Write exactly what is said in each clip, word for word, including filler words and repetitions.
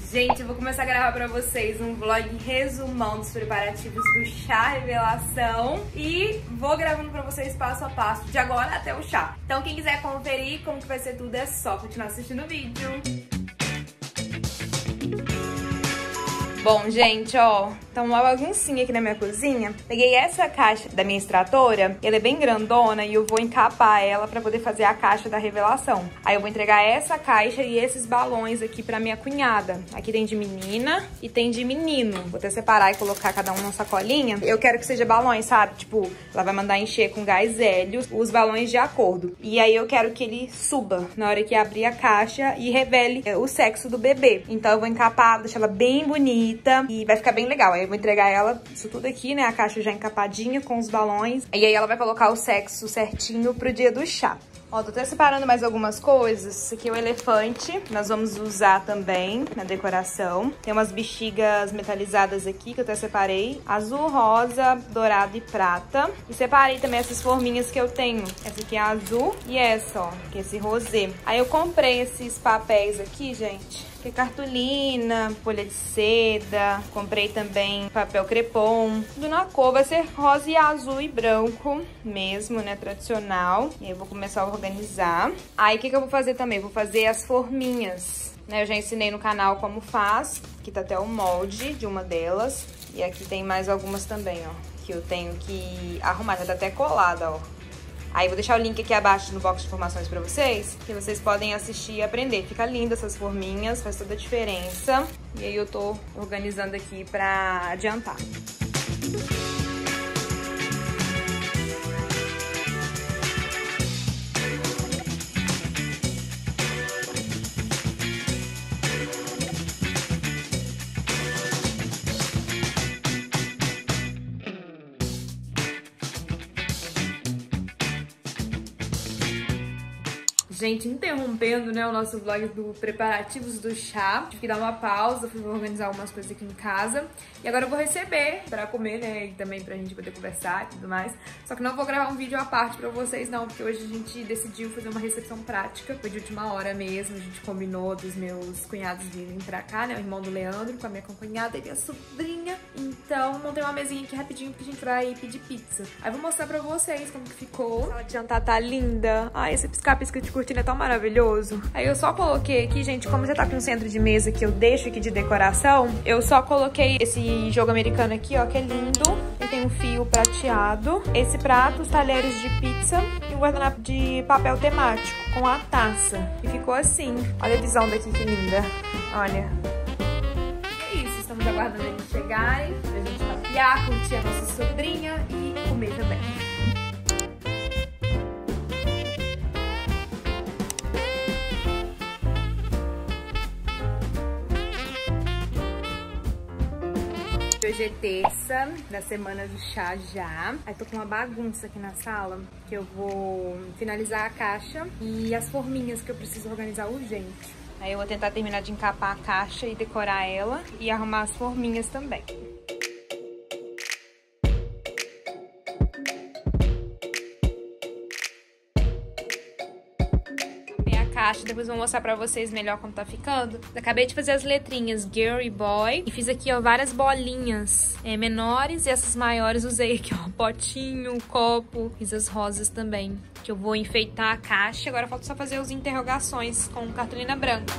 Gente, eu vou começar a gravar pra vocês um vlog resumão dos preparativos do chá revelação e vou gravando pra vocês passo a passo, de agora até o chá. Então quem quiser conferir como que vai ser tudo é só continuar assistindo o vídeo. Bom, gente, ó, tá uma baguncinha aqui na minha cozinha. Peguei essa caixa da minha extratora, ela é bem grandona e eu vou encapar ela pra poder fazer a caixa da revelação. Aí eu vou entregar essa caixa e esses balões aqui pra minha cunhada. Aqui tem de menina e tem de menino. Vou até separar e colocar cada um numa sacolinha. Eu quero que seja balões, sabe? Tipo, ela vai mandar encher com gás hélio os balões de acordo. E aí eu quero que ele suba na hora que abrir a caixa e revele o sexo do bebê. Então eu vou encapar, deixar ela bem bonita. E vai ficar bem legal. Aí eu vou entregar ela, isso tudo aqui, né? A caixa já encapadinha com os balões. E aí ela vai colocar o sexo certinho pro dia do chá. Ó, tô até separando mais algumas coisas. Esse aqui é o elefante. Nós vamos usar também na decoração. Tem umas bexigas metalizadas aqui que eu até separei. Azul, rosa, dourado e prata. E separei também essas forminhas que eu tenho. Essa aqui é a azul e essa, ó, que é esse rosé. Aí eu comprei esses papéis aqui, gente. Que é cartolina, folha de seda, comprei também papel crepom. Tudo na cor, vai ser rosa e azul e branco mesmo, né, tradicional. E aí eu vou começar a organizar. Aí o que que eu vou fazer também? Vou fazer as forminhas, né, eu já ensinei no canal como faz. Aqui tá até o molde de uma delas. E aqui tem mais algumas também, ó, que eu tenho que arrumar, já tá até colada, ó. Aí vou deixar o link aqui abaixo no box de informações pra vocês, que vocês podem assistir e aprender. Fica linda essas forminhas, faz toda a diferença. E aí eu tô organizando aqui pra adiantar. Gente, interrompendo, né, o nosso vlog do preparativos do chá. Tive que dar uma pausa, fui organizar algumas coisas aqui em casa. E agora eu vou receber pra comer, né, e também pra gente poder conversar e tudo mais. Só que não vou gravar um vídeo à parte pra vocês, não, porque hoje a gente decidiu fazer uma recepção prática. Foi de última hora mesmo, a gente combinou dos meus cunhados virem pra cá, né, o irmão do Leandro, com a minha cunhada e minha sobrinha. Então, montei uma mesinha aqui rapidinho, porque a gente vai pedir pizza. Aí vou mostrar pra vocês como que ficou. A sala de jantar tá linda. Ai, esse piscar-pisca de cortina é tão maravilhoso. Aí eu só coloquei aqui, gente, como já tá com um centro de mesa que eu deixo aqui de decoração, eu só coloquei esse jogo americano aqui, ó, que é lindo. Ele tem um fio prateado. Esse prato, os talheres de pizza e um guardanapo de papel temático com a taça. E ficou assim. Olha a visão daqui, que linda. Olha. É isso, estamos aguardando eles chegarem pra gente papiar, curtir a nossa sobrinha e comer também. Hoje é terça da semana do chá já. Aí tô com uma bagunça aqui na sala, que eu vou finalizar a caixa e as forminhas que eu preciso organizar urgente. Aí eu vou tentar terminar de encapar a caixa e decorar ela e arrumar as forminhas também. Caixa, depois vou mostrar pra vocês melhor como tá ficando. Acabei de fazer as letrinhas Girl e Boy e fiz aqui, ó, várias bolinhas é, menores e essas maiores usei aqui, ó, potinho, copo, fiz as rosas também, que eu vou enfeitar a caixa. Agora falta só fazer as interrogações com cartolina branca.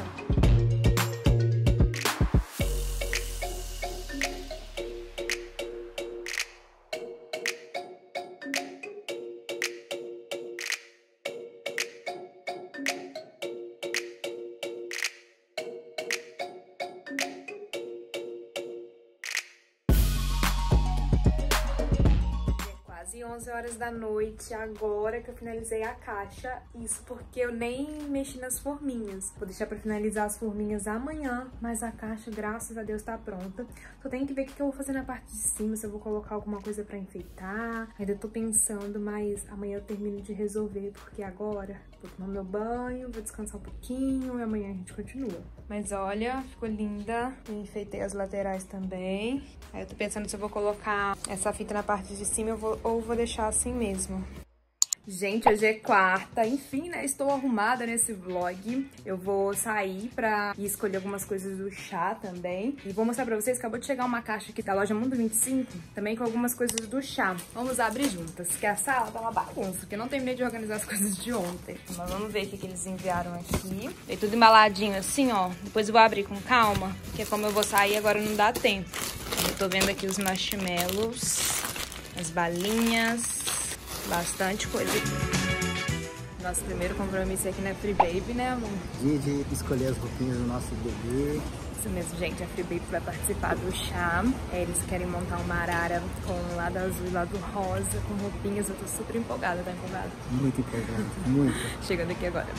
onze horas da noite, agora que eu finalizei a caixa. Isso porque eu nem mexi nas forminhas. Vou deixar pra finalizar as forminhas amanhã, mas a caixa, graças a Deus, tá pronta. Só tenho que ver o que eu vou fazer na parte de cima, se eu vou colocar alguma coisa pra enfeitar. Ainda tô pensando, mas amanhã eu termino de resolver, porque agora vou tomar meu banho, vou descansar um pouquinho e amanhã a gente continua. Mas olha, ficou linda. Eu enfeitei as laterais também. Aí eu tô pensando se eu vou colocar essa fita na parte de cima eu vou, ou vou deixar assim mesmo. Gente, hoje é quarta, enfim, né, estou arrumada nesse vlog. Eu vou sair pra ir escolher algumas coisas do chá também. E vou mostrar pra vocês que acabou de chegar uma caixa aqui da loja Mundo vinte e cinco, também com algumas coisas do chá. Vamos abrir juntas, que a sala tá uma bagunça, porque eu não terminei de organizar as coisas de ontem. Mas vamos ver o que, que eles enviaram aqui. Tem tudo embaladinho assim, ó. Depois eu vou abrir com calma, porque como eu vou sair agora não dá tempo. Eu tô vendo aqui os marshmallows, as balinhas... Bastante coisa. Nosso primeiro compromisso aqui na Free Baby, né, amor? Dia de escolher as roupinhas do nosso bebê. Isso mesmo, gente. A Free Baby vai participar do chá. É, eles querem montar uma arara com lado azul e lado rosa, com roupinhas. Eu tô super empolgada, tá empolgada? Muito empolgada, muito. Chegando aqui agora.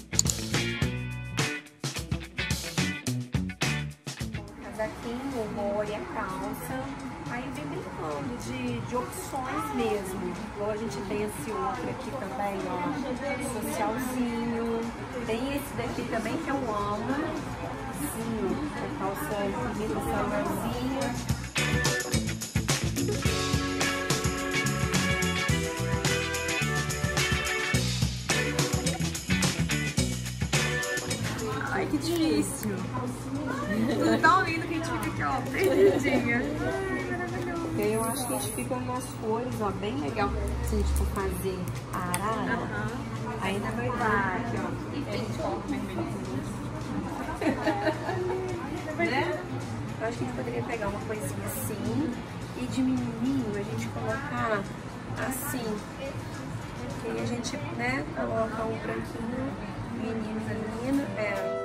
Casaquinho, o molho e a calça. Aí vem brincando de, de opções mesmo. Igual a gente tem esse outro aqui também, ó, socialzinho. Tem esse daqui também que eu amo. Sim, a calça bonita, salãozinha. Ai, que difícil. Tão lindo que a gente fica aqui, ó, perdidinha. Eu acho que a gente fica nas cores, ó, bem legal. Se a gente for fazer a arara, uhum. Ainda vai dar aqui, ó. E tem top né? Eu acho que a gente poderia pegar uma coisinha assim e de menininho a gente colocar assim. Que aí a gente, né, coloca um branquinho, menino, menino, é...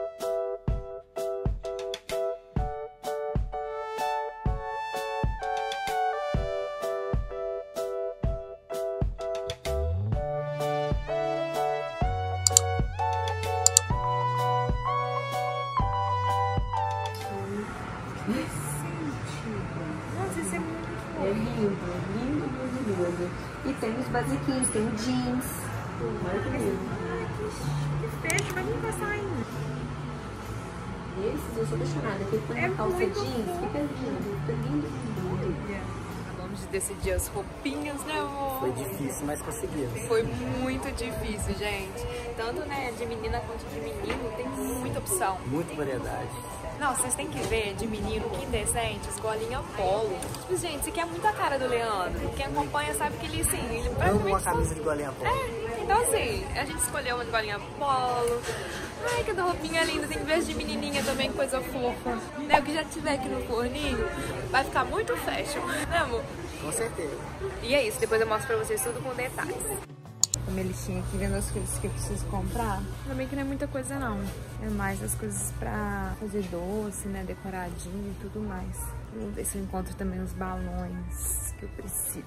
Nossa, isso é muito É lindo, lindo, lindo, lindo. E tem os basiquinhos, tem o jeans. Olha que lindo. que fecho, mas não vai saindo. Esses eu sou apaixonada. Aqui põe É uma calça muito jeans, fofo. fica lindo, fica lindo, lindo. Acabamos de decidir as roupinhas, né, amor? Foi difícil, mas conseguimos. Foi muito difícil, gente. Tanto, né, de menina quanto de menino, tem muita opção. Muita variedade. Não, vocês têm que ver de menino, que indecentes, golinha polo. Tipo, gente, isso aqui é muito a cara do Leandro. Quem acompanha sabe que ele, assim, ele Amo praticamente... uma camisa de golinha polo. É, então assim, a gente escolheu uma de golinha polo. Ai, cada roupinha linda, tem que ver de menininha também, coisa fofa. Né, o que já tiver aqui no forninho, vai ficar muito fashion, né, amor? Com certeza. E é isso, depois eu mostro pra vocês tudo com detalhes. Como ele tinha aqui vendo as coisas que eu preciso comprar. Também que não é muita coisa não. É mais as coisas pra fazer doce, né? Decoradinho e tudo mais. Vamos ver se eu encontro também os balões que eu preciso.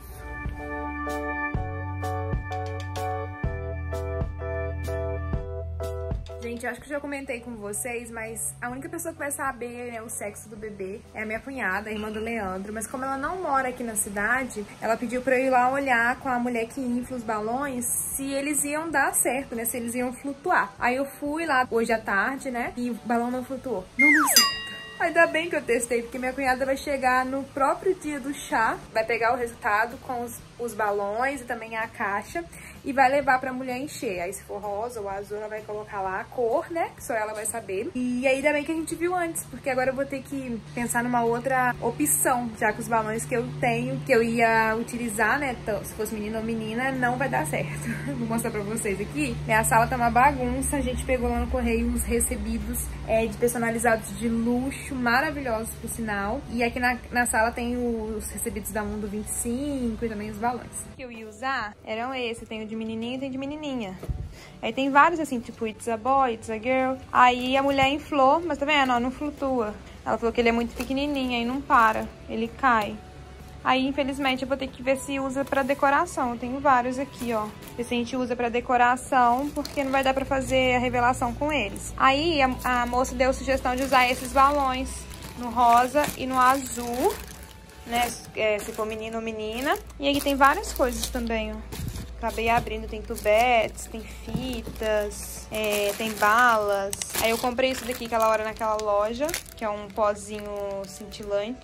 Gente, eu acho que eu já comentei com vocês, mas a única pessoa que vai saber, né, o sexo do bebê é a minha cunhada, a irmã do Leandro. Mas como ela não mora aqui na cidade, ela pediu pra eu ir lá olhar com a mulher que infla os balões se eles iam dar certo, né, se eles iam flutuar. Aí eu fui lá hoje à tarde, né, e o balão não flutuou. Não deu certo. Ainda bem que eu testei, porque minha cunhada vai chegar no próprio dia do chá, vai pegar o resultado com os, os balões e também a caixa e vai levar pra mulher encher. Aí se for rosa ou azul, ela vai colocar lá a cor, né, que só ela vai saber. E ainda bem que a gente viu antes, porque agora eu vou ter que pensar numa outra opção, já que os balões que eu tenho, que eu ia utilizar, né, então, se fosse menino ou menina, não vai dar certo. Vou mostrar pra vocês aqui. Minha sala tá uma bagunça, a gente pegou lá no correio os recebidos é, de personalizados de luxo, maravilhosos por sinal. E aqui na, na sala tem os recebidos da Mundo vinte e cinco e também os balões. Que eu ia usar eram esses, tem o de menininho e tem de menininha. Aí tem vários assim, tipo It's a Boy, It's a Girl. Aí a mulher inflou, mas tá vendo? Ó, não flutua. Ela falou que ele é muito pequenininho, aí não para, ele cai. Aí, infelizmente, eu vou ter que ver se usa pra decoração. Eu tenho vários aqui, ó. Esse a gente usa pra decoração, porque não vai dar pra fazer a revelação com eles. Aí, a, a moça deu sugestão de usar esses balões no rosa e no azul, né? É, se for menino ou menina. E aqui tem várias coisas também, ó. Acabei abrindo, tem tubetes, tem fitas, é, tem balas. Aí eu comprei isso daqui aquela hora naquela loja, que é um pozinho cintilante.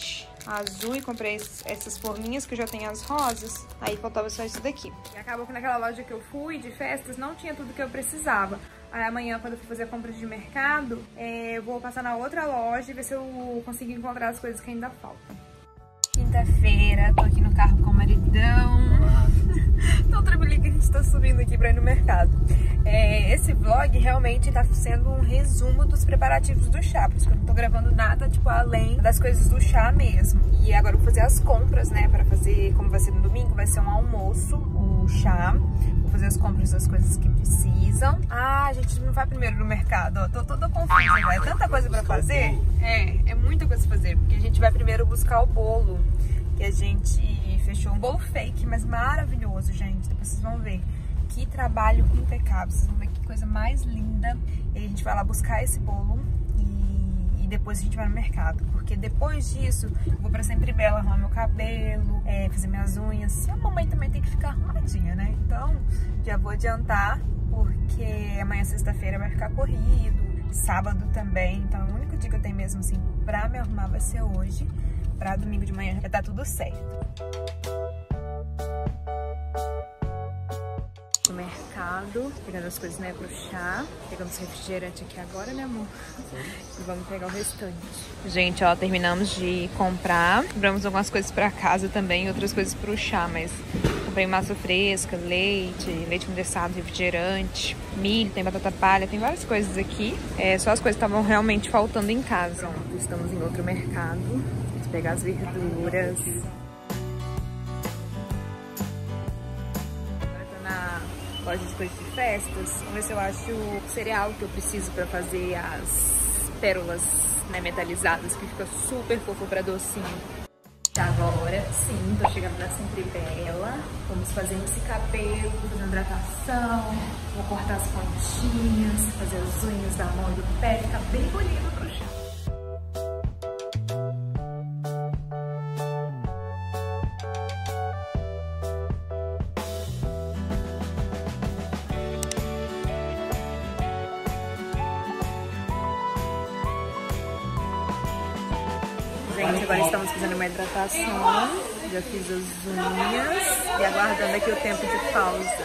azul e comprei esses, essas forminhas que eu já tenho as rosas. Aí faltava só isso daqui. E acabou que naquela loja que eu fui de festas não tinha tudo que eu precisava. Aí amanhã, quando eu for fazer a compra de mercado, é, eu vou passar na outra loja e ver se eu consigo encontrar as coisas que ainda faltam. Quinta-feira, tô aqui no carro com o maridão. Tô tranquilo que a gente tá subindo aqui pra ir no mercado. É, esse vlog realmente tá sendo um resumo dos preparativos do chá, por isso que eu não tô gravando nada, tipo, além das coisas do chá mesmo. E agora eu vou fazer as compras, né, pra fazer, como vai ser no domingo, vai ser um almoço, o chá. Vou fazer as compras das coisas que precisam. Ah, a gente não vai primeiro no mercado, ó, tô toda confusa, vai. É tanta coisa pra fazer. É, é muita coisa pra fazer, porque a gente vai primeiro buscar o bolo, que a gente fechou um bolo fake, mas maravilhoso, gente. Depois vocês vão ver. Que trabalho impecável. Vocês vão ver que coisa mais linda. E a gente vai lá buscar esse bolo e, e depois a gente vai no mercado. Porque depois disso, eu vou pra Sempre Bela arrumar meu cabelo, é, fazer minhas unhas. E a mamãe também tem que ficar arrumadinha, né? Então, já vou adiantar, porque amanhã, sexta-feira, vai ficar corrido. Sábado também. Então, o único dia que eu tenho mesmo, assim, pra me arrumar vai ser hoje. Pra domingo de manhã já tá tudo certo. No mercado, pegando as coisas, né, pro chá. Pegamos refrigerante aqui agora, né, amor? E vamos pegar o restante. Gente, ó, terminamos de comprar. Compramos algumas coisas pra casa também, outras coisas pro chá, mas comprei massa fresca, leite, leite condensado, refrigerante, milho, tem batata palha, tem várias coisas aqui. É, só as coisas que estavam realmente faltando em casa. Pronto, estamos em outro mercado. Pegar as verduras. Agora tô na loja de coisas de festas. Vamos ver se eu acho o cereal que eu preciso pra fazer as pérolas, né, metalizadas, que fica super fofo pra docinho. Agora sim, tô chegando na Sempre Bela. Vamos fazer esse cabelo, fazer hidratação. Vou cortar as pontinhas, fazer as unhas da mão e do pé, ficar bem bonito pro chá. Gente, agora estamos fazendo uma hidratação, já fiz as unhas e aguardando aqui o tempo de pausa.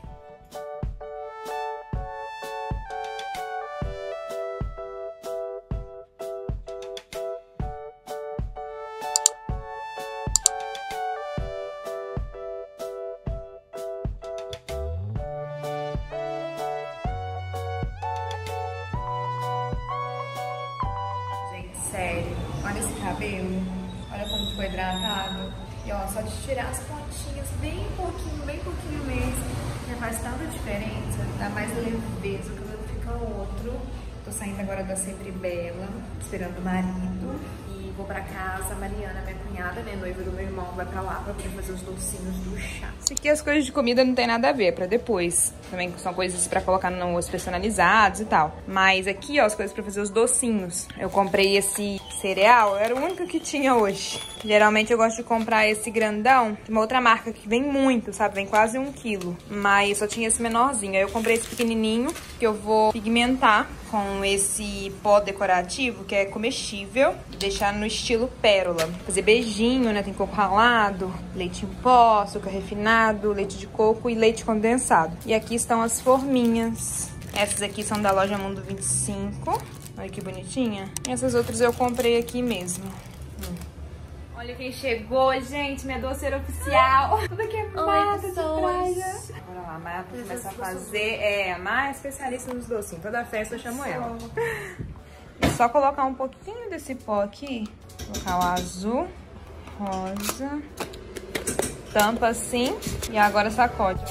Gente, sério. Olha esse cabelo, olha como ficou hidratado. E ó, só de tirar as pontinhas bem pouquinho, bem pouquinho mesmo, já faz tanta diferença, dá mais leveza, o cabelo fica outro. Tô saindo agora da Sempre Bela, esperando o marido. E vou pra casa, a Mariana, minha cunhada, né, noiva do meu irmão, vai pra lá pra poder fazer os docinhos do chá. Isso aqui, as coisas de comida não tem nada a ver, é pra depois. Também são coisas pra colocar nos personalizados e tal. Mas aqui, ó, as coisas pra fazer os docinhos. Eu comprei esse cereal, era o único que tinha hoje. Geralmente eu gosto de comprar esse grandão de uma outra marca que vem muito, sabe? Vem quase um quilo. Mas só tinha esse menorzinho. Aí eu comprei esse pequenininho, que eu vou pigmentar com esse pó decorativo, que é comestível, e deixar no estilo pérola. Fazer beijinho, né? Tem coco ralado, leite em pó, açúcar refinado, leite de coco e leite condensado. E aqui estão as forminhas. Essas aqui são da loja Mundo vinte e cinco. Olha que bonitinha. E essas outras eu comprei aqui mesmo. Hum. Olha quem chegou, gente. Minha doceira oficial. Tudo queimada de trás. Bora lá, a Maia vai começar a fazer. É, a Maia é especialista nos docinhos. Toda festa eu chamo ela. É só colocar um pouquinho desse pó aqui. Colocar o azul, rosa. Tampa assim. E agora sacode.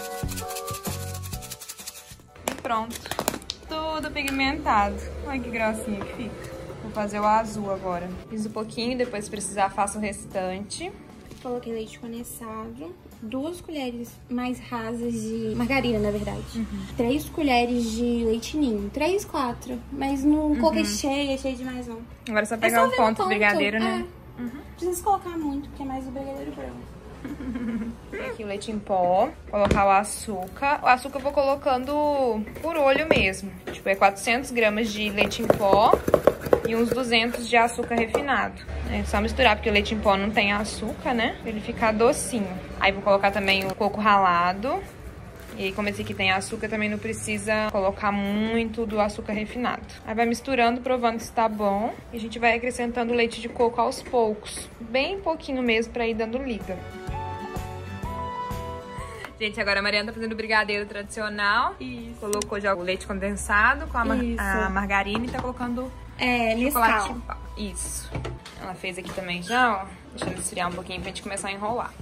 E pronto. Tudo pigmentado. Olha que gracinha que fica. Vou fazer o azul agora. Fiz um pouquinho, depois se precisar faço o restante. Coloquei leite condensado, duas colheres mais rasas de margarina, na verdade. Uhum. Três colheres de leite ninho. Três, quatro. Mas não uhum. coloquei cheia, cheia demais não. Agora é só pegar é só o ponto, ponto do brigadeiro, é. né? Uhum. Não precisa colocar muito, porque é mais o brigadeiro branco. Aqui o leite em pó, colocar o açúcar. O açúcar eu vou colocando por olho mesmo. Tipo, é quatrocentos gramas de leite em pó. e uns duzentos de açúcar refinado. É só misturar, porque o leite em pó não tem açúcar, né? Pra ele ficar docinho. Aí vou colocar também o coco ralado. E aí, como esse aqui tem açúcar, também não precisa colocar muito do açúcar refinado. Aí vai misturando, provando se tá bom. E a gente vai acrescentando o leite de coco aos poucos. Bem pouquinho mesmo, pra ir dando liga. Gente, agora a Mariana tá fazendo o brigadeiro tradicional. Isso. Colocou já o leite condensado com a, mar a margarina e tá colocando é, chocolate em pau. Isso. Ela fez aqui também já, ó. Deixando esfriar um pouquinho pra gente começar a enrolar.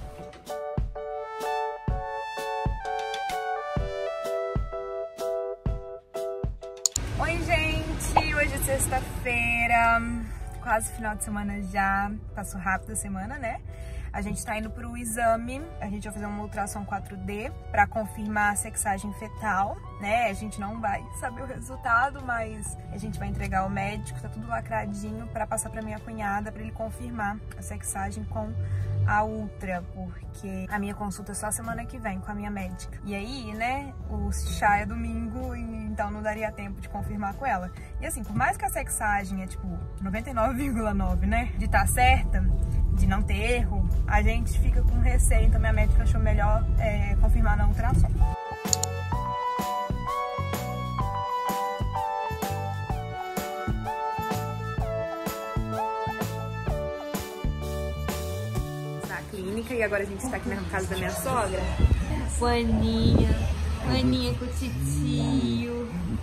Oi, gente! Hoje é sexta-feira, quase final de semana já. Passou rápido a semana, né? A gente tá indo pro exame, a gente vai fazer uma ultrassom quatro D pra confirmar a sexagem fetal, né? A gente não vai saber o resultado, mas a gente vai entregar ao médico, tá tudo lacradinho, pra passar pra minha cunhada, pra ele confirmar a sexagem com a ultra, porque a minha consulta é só semana que vem com a minha médica. E aí, né, o chá é domingo, então não daria tempo de confirmar com ela. E assim, por mais que a sexagem é tipo noventa e nove vírgula nove, né, de estar certa, de não ter erro, a gente fica com receio, então minha médica achou melhor é, confirmar na ultrassom. Na clínica, e agora a gente está aqui na casa da minha sogra. Aninha, Aninha com o titio.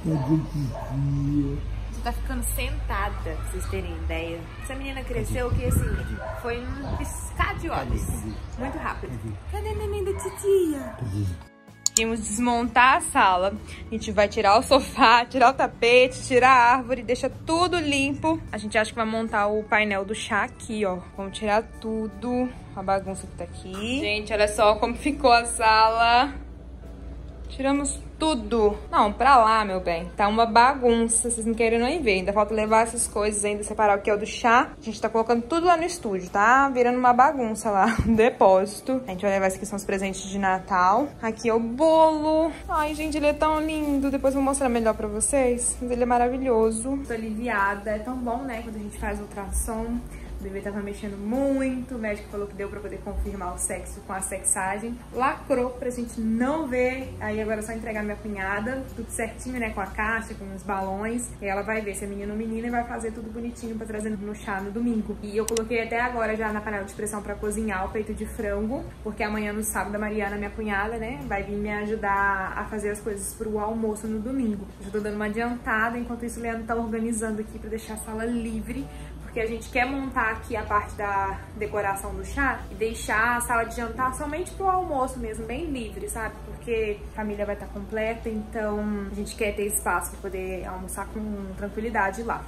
Tá ficando sentada, pra vocês terem ideia. Essa menina cresceu que assim, foi um piscar de olhos. Muito rápido. Cadê a neném da titia? Vamos desmontar a sala. A gente vai tirar o sofá, tirar o tapete, tirar a árvore, deixa tudo limpo. A gente acha que vai montar o painel do chá aqui, ó. Vamos tirar tudo. A bagunça que tá aqui. Gente, olha só como ficou a sala. Tiramos tudo. Não, pra lá, meu bem. Tá uma bagunça, vocês não querem nem ver. Ainda falta levar essas coisas ainda, separar o que é o do chá. A gente tá colocando tudo lá no estúdio, tá? Virando uma bagunça lá, um depósito. A gente vai levar esses aqui, são os presentes de Natal. Aqui é o bolo. Ai, gente, ele é tão lindo. Depois eu vou mostrar melhor pra vocês. Mas ele é maravilhoso. Tô aliviada. É tão bom, né, quando a gente faz ultrassom. O bebê tava mexendo muito, o médico falou que deu pra poder confirmar o sexo com a sexagem. Lacrou pra gente não ver, aí agora é só entregar minha cunhada, tudo certinho, né, com a caixa, com os balões. E ela vai ver se é menino ou menina e vai fazer tudo bonitinho pra trazer no chá no domingo. E eu coloquei até agora já na panela de pressão pra cozinhar o peito de frango, porque amanhã no sábado a Mariana, minha cunhada, né, vai vir me ajudar a fazer as coisas pro almoço no domingo. Já tô dando uma adiantada, enquanto isso o Leandro tá organizando aqui pra deixar a sala livre, porque a gente quer montar aqui a parte da decoração do chá e deixar a sala de jantar somente pro almoço mesmo, bem livre, sabe? Porque a família vai estar completa, então a gente quer ter espaço para poder almoçar com tranquilidade lá.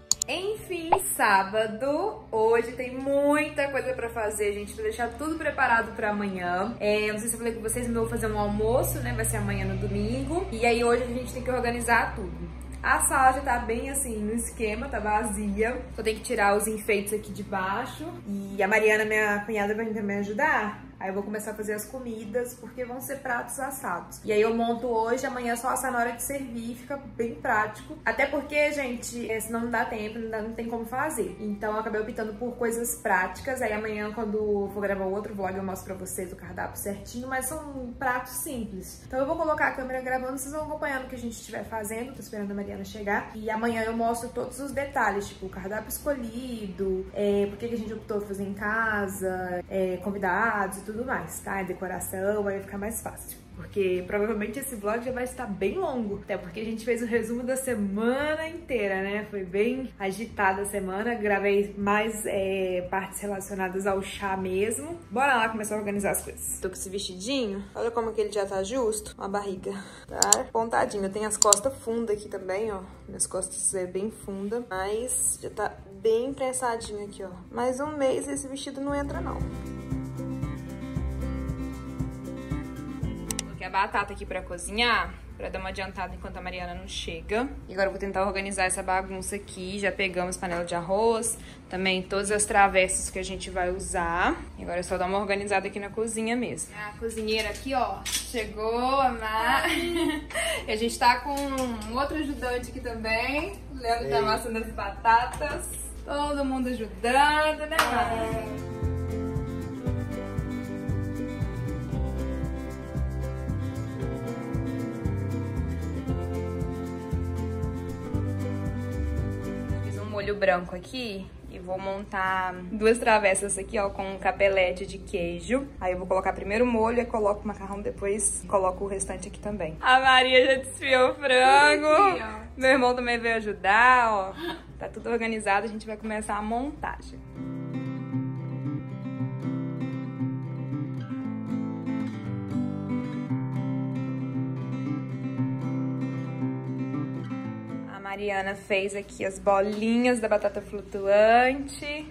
Enfim, sábado, hoje tem muita coisa pra fazer, gente, pra deixar tudo preparado pra amanhã. É, eu não sei se eu falei com vocês, mas eu vou fazer um almoço, né, vai ser amanhã no domingo. E aí hoje a gente tem que organizar tudo. A sala já tá bem assim, no esquema, tá vazia. Só tem que tirar os enfeites aqui de baixo. E a Mariana, minha cunhada, vai me ajudar. Aí eu vou começar a fazer as comidas, porque vão ser pratos assados. E aí eu monto hoje, amanhã só assar na hora de servir, fica bem prático. Até porque, gente, senão não dá tempo, não, dá, não tem como fazer. Então eu acabei optando por coisas práticas. Aí amanhã, quando for gravar outro vlog, eu mostro pra vocês o cardápio certinho. Mas são pratos simples. Então eu vou colocar a câmera gravando, vocês vão acompanhando o que a gente estiver fazendo. Tô esperando a Mariana chegar. E amanhã eu mostro todos os detalhes, tipo o cardápio escolhido, é, por que a gente optou por fazer em casa, é, convidados e tudo tudo mais, tá? A decoração vai ficar mais fácil. Porque provavelmente esse vlog já vai estar bem longo. Até porque a gente fez o resumo da semana inteira, né? Foi bem agitada a semana. Gravei mais é, partes relacionadas ao chá mesmo. Bora lá começar a organizar as coisas. Tô com esse vestidinho. Olha como que ele já tá justo. Uma barriga. Tá pontadinho. Tem as costas fundas aqui também, ó. Minhas costas é bem funda. Mas já tá bem prensadinho aqui, ó. Mais um mês esse vestido não entra, não. A batata aqui pra cozinhar, pra dar uma adiantada enquanto a Mariana não chega. E agora eu vou tentar organizar essa bagunça aqui. Já pegamos panela de arroz, também todas as travessas que a gente vai usar. E agora é só dar uma organizada aqui na cozinha mesmo. A cozinheira aqui, ó, chegou, a Mar. E a gente tá com um outro ajudante aqui também. O Leandro tá amassando as batatas. Todo mundo ajudando, né, Mar? Molho branco aqui e vou montar duas travessas aqui, ó, com um capelete de queijo. Aí eu vou colocar primeiro o molho e coloco o macarrão, depois coloco o restante aqui também. A Maria já desfiou o frango. Aqui, meu irmão também veio ajudar, ó. Tá tudo organizado, a gente vai começar a montagem. A Mariana fez aqui as bolinhas da batata flutuante.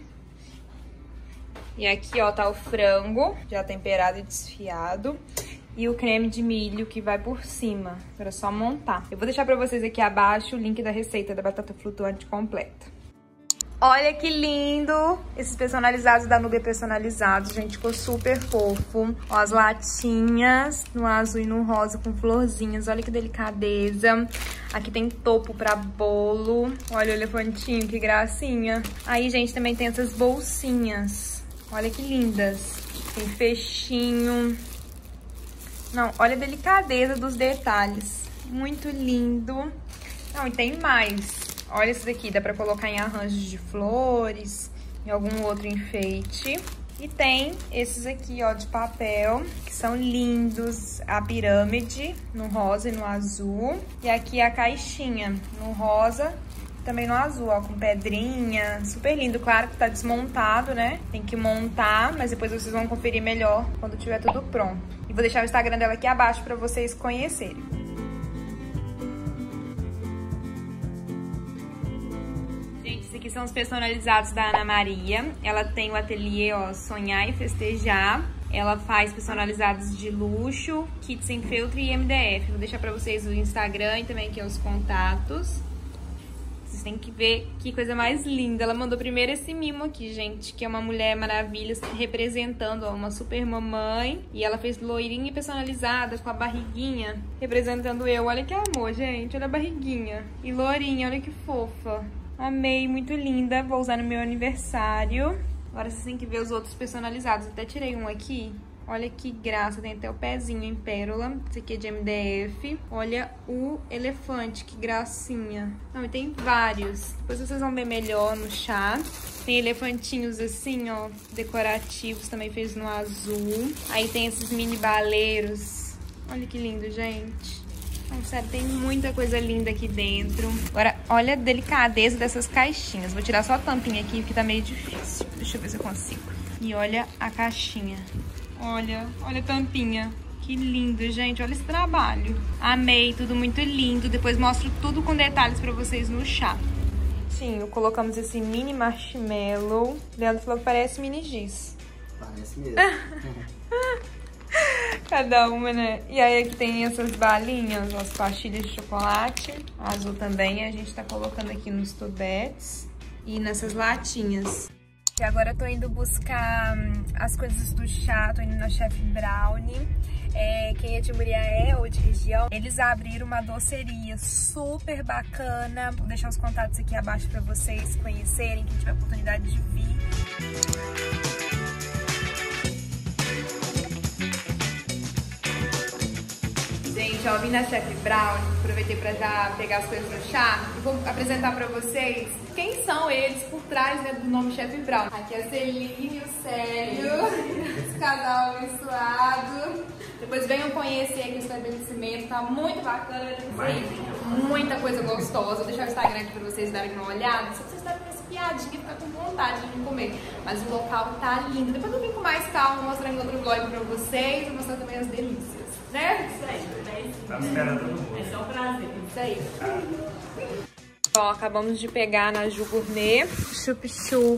E aqui, ó, tá o frango, já temperado e desfiado. E o creme de milho que vai por cima. Agora é só montar. Eu vou deixar pra vocês aqui abaixo o link da receita da batata flutuante completa. Olha que lindo! Esses personalizados da Nubia personalizados, gente, ficou super fofo. Ó, as latinhas no azul e no rosa com florzinhas, olha que delicadeza. Aqui tem topo pra bolo. Olha o elefantinho, que gracinha. Aí, gente, também tem essas bolsinhas. Olha que lindas. Tem fechinho. Não, olha a delicadeza dos detalhes. Muito lindo. Não, e tem mais. Olha esse daqui, dá pra colocar em arranjos de flores, em algum outro enfeite. E tem esses aqui, ó, de papel, que são lindos. A pirâmide no rosa e no azul. E aqui a caixinha no rosa, também no azul, ó, com pedrinha. Super lindo, claro que tá desmontado, né? Tem que montar, mas depois vocês vão conferir melhor quando tiver tudo pronto. E vou deixar o Instagram dela aqui abaixo pra vocês conhecerem. Aqui são os personalizados da Ana Maria. Ela tem o ateliê, ó, Sonhar e Festejar. Ela faz personalizados de luxo, kits sem feltro e M D F. Vou deixar pra vocês o Instagram e também aqui os contatos. Vocês têm que ver que coisa mais linda. Ela mandou primeiro esse mimo aqui, gente, que é uma Mulher Maravilha representando, ó, uma super mamãe. E ela fez loirinha personalizada com a barriguinha representando eu. Olha que amor, gente. Olha a barriguinha. E lourinha, olha que fofa. Amei, muito linda. Vou usar no meu aniversário. Agora vocês têm que ver os outros personalizados. Até tirei um aqui. Olha que graça. Tem até o pezinho em pérola. Esse aqui é de M D F. Olha o elefante, que gracinha. Não, e tem vários. Depois vocês vão ver melhor no chá. Tem elefantinhos assim, ó, decorativos. Também fez no azul. Aí tem esses mini baleiros. Olha que lindo, gente. Não, sério, tem muita coisa linda aqui dentro. Agora, olha a delicadeza dessas caixinhas. Vou tirar só a tampinha aqui, porque tá meio difícil. Deixa eu ver se eu consigo. E olha a caixinha. Olha, olha a tampinha. Que lindo, gente. Olha esse trabalho. Amei, tudo muito lindo. Depois mostro tudo com detalhes pra vocês no chá. Sim, colocamos esse mini marshmallow. Leandro falou que parece mini giz. Parece mesmo. Cada uma, né? E aí aqui tem essas balinhas, as pastilhas de chocolate. Azul também, a gente tá colocando aqui nos tobetes e nessas latinhas. E agora eu tô indo buscar as coisas do chá, tô indo na Chef Brownie. É, quem é de Muriaé ou de região, eles abriram uma doceria super bacana. Vou deixar os contatos aqui abaixo pra vocês conhecerem, quem tiver oportunidade de vir. Gente, ó, vim na Chef Brownie, aproveitei pra já pegar as coisas do chá e vou apresentar pra vocês quem são eles por trás, né, do nome Chef Brownie. Aqui é a Celine e o Célio, esse casal abençoado. Depois venham conhecer aqui o estabelecimento, tá muito bacana, tem muita coisa gostosa. Vou deixar o Instagram aqui pra vocês darem uma olhada. Se vocês darem uma espiadinha, ficar com vontade de comer. Mas o local tá lindo. Depois eu vim com mais calma, mostrando outro vlog pra vocês e mostrar também as delícias. Né? Isso aí, né? Estamos esperando todo mundo. É só um prazer. Isso aí. Ó, acabamos de pegar na Ju Gourmet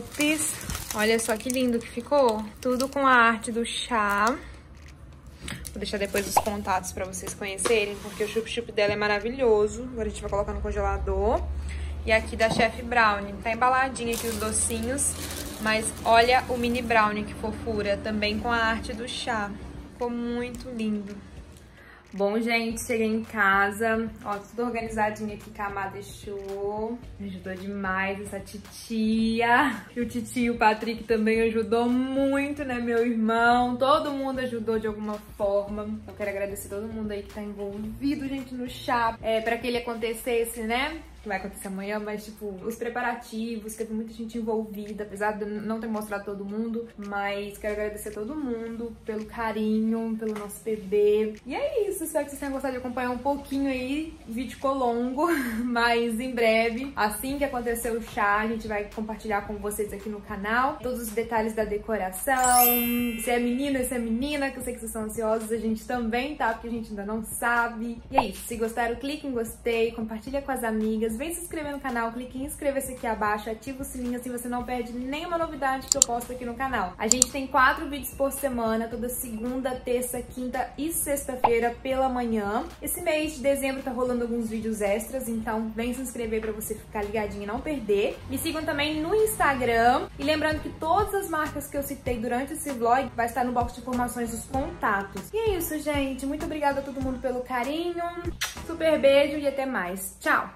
chup-chups. Olha só que lindo que ficou. Tudo com a arte do chá. Vou deixar depois os contatos pra vocês conhecerem, porque o chup-chup dela é maravilhoso. Agora a gente vai colocar no congelador. E aqui da Chef Brownie. Tá embaladinho aqui os docinhos, mas olha o mini brownie, que fofura. Também com a arte do chá. Ficou muito lindo. Bom, gente, cheguei em casa. Ó, tudo organizadinho aqui que a Má deixou. Me ajudou demais essa titia. E o titio, o Patrick, também ajudou muito, né, meu irmão? Todo mundo ajudou de alguma forma. Eu quero agradecer todo mundo aí que tá envolvido, gente, no chá. É, pra que ele acontecesse, né? Que vai acontecer amanhã, mas, tipo, os preparativos, teve muita gente envolvida, apesar de não ter mostrado todo mundo, mas quero agradecer todo mundo pelo carinho, pelo nosso bebê. E é isso, espero que vocês tenham gostado de acompanhar um pouquinho aí. O vídeo ficou longo, mas em breve, assim que acontecer o chá, a gente vai compartilhar com vocês aqui no canal todos os detalhes da decoração, se é menino, se é menina, que eu sei que vocês estão ansiosos, a gente também tá, porque a gente ainda não sabe. E é isso, se gostaram, clique em gostei, compartilha com as amigas, vem se inscrever no canal, clique em inscrever-se aqui abaixo, ativa o sininho assim você não perde nenhuma novidade que eu posto aqui no canal. A gente tem quatro vídeos por semana, toda segunda, terça, quinta e sexta-feira pela manhã. Esse mês de dezembro tá rolando alguns vídeos extras, então vem se inscrever pra você ficar ligadinho e não perder. Me sigam também no Instagram. E lembrando que todas as marcas que eu citei durante esse vlog vai estar no box de informações os contatos. E é isso, gente. Muito obrigada a todo mundo pelo carinho. Super beijo e até mais. Tchau!